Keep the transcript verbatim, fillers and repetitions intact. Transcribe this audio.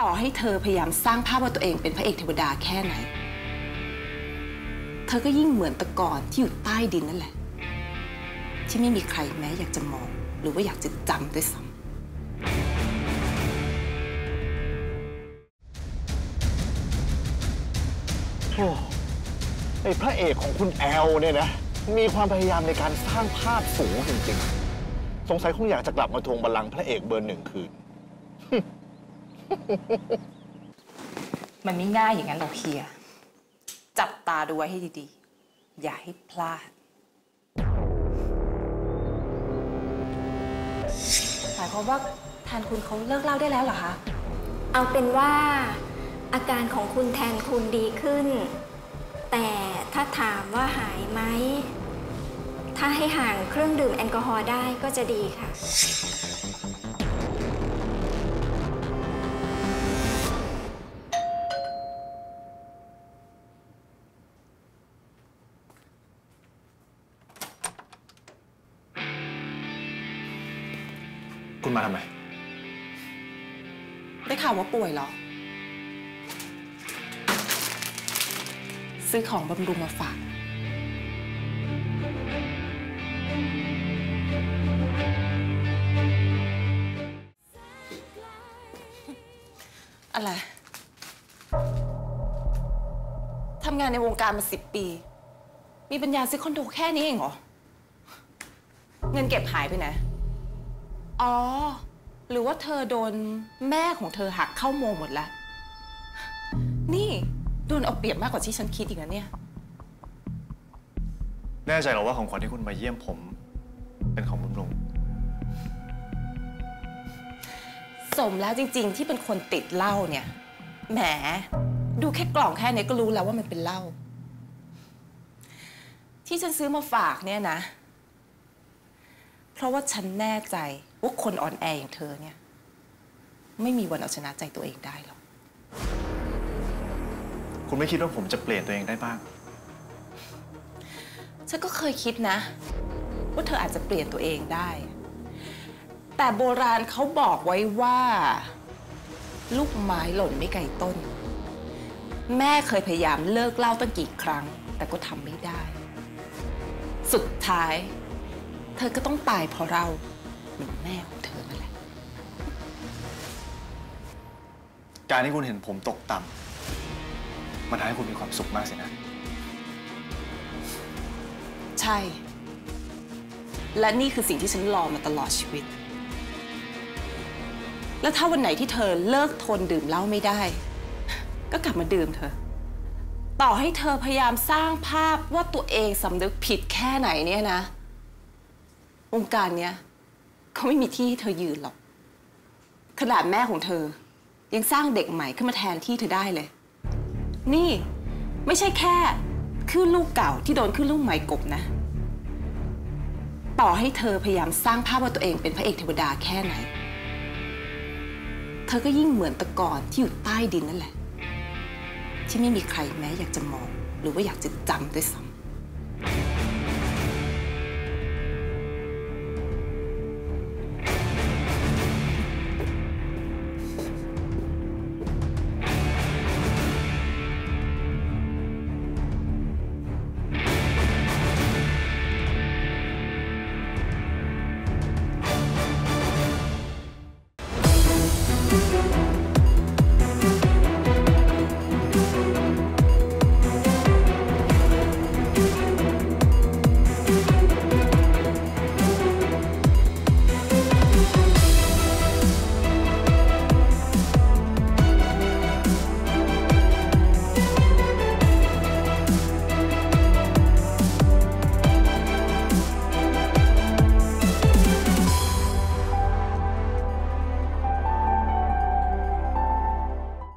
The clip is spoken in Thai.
ต่อให้เธอพยายามสร้างภาพว่าตัวเองเป็นพระเอกเทวดาแค่ไหนเธอก็ยิ่งเหมือนตะกอนที่อยู่ใต้ดินนั่นแหละที่ไม่มีใครแม้อยากจะมองหรือว่าอยากจะจำด้วยซ้ำโอ้ไอ้พระเอกของคุณแอลเนี่ยนะมีความพยายามในการสร้างภาพสูงจริงๆสงสัยคงอยากจะกลับมาทวงบัลลังก์พระเอกเบอร์หนึ่งคืนมันไม่ง่ายอย่างนั้นหรอกเฮียจับตาดูไว้ให้ดีๆอย่าให้พลาดหมายความว่าแทนคุณเขาเลิกเล่าได้แล้วเหรอคะเอาเป็นว่าอาการของคุณแทนคุณดีขึ้นแต่ถ้าถามว่าหายไหมถ้าให้ห่างเครื่องดื่มแอลกอฮอล์ได้ก็จะดีค่ะคุณมาทำไมได้ข่าวว่าป่วยเหรอซื้อของบำรุงมาฝากอะไรทำงานในวงการมาสิบปีมีปัญญาซื้อคอนโดแค่นี้เองเหรอเงินเก็บหายไปไหนอ๋อหรือว่าเธอโดนแม่ของเธอหักเข้าโมหมดแล้วนี่โดนเอาเปรียบมากกว่าที่ฉันคิดอีกนะเนี่ยแน่ใจหรอว่าของขวัญที่คุณมาเยี่ยมผมเป็นของบำรุงสมแล้วจริงๆที่เป็นคนติดเหล้าเนี่ยแหมดูแค่กล่องแค่นี้ก็รู้แล้วว่ามันเป็นเหล้าที่ฉันซื้อมาฝากเนี่ยนะเพราะว่าฉันแน่ใจว่าคนอ่อนแออย่างเธอเนี่ยไม่มีวันเอาชนะใจตัวเองได้หรอกคุณไม่คิดว่าผมจะเปลี่ยนตัวเองได้บ้างฉันก็เคยคิดนะว่าเธออาจจะเปลี่ยนตัวเองได้แต่โบราณเขาบอกไว้ว่าลูกไม้หล่นไม่ไกลต้นแม่เคยพยายามเลิกเหล้าตั้งกี่ครั้งแต่ก็ทำไม่ได้สุดท้ายเธอก็ต้องตายเพราะเราเหมือนแม่ของเธอนั่นแหละการที่คุณเห็นผมตกต่ำมันทำให้คุณมีความสุขมากสินะใช่และนี่คือสิ่งที่ฉันรอมาตลอดชีวิตแล้วถ้าวันไหนที่เธอเลิกทนดื่มเหล้าไม่ได้ก็กลับมาดื่มเธอต่อให้เธอพยายามสร้างภาพว่าตัวเองสำนึกผิดแค่ไหนเนี่ยนะวงการเนี้ยเขาไม่มีที่ให้เธอยืนหรอกขนาดแม่ของเธอยังสร้างเด็กใหม่ขึ้นมาแทนที่เธอได้เลยนี่ไม่ใช่แค่ขึ้นลูกเก่าที่โดนขึ้นลูกใหม่กบนะต่อให้เธอพยายามสร้างภาพว่าตัวเองเป็นพระเอกเทวดาแค่ไหนเธอก็ยิ่งเหมือนตะกอนที่อยู่ใต้ดินนั่นแหละที่ไม่มีใครแม้อยากจะมองหรือว่าอยากจะจำด้วยซ้ำ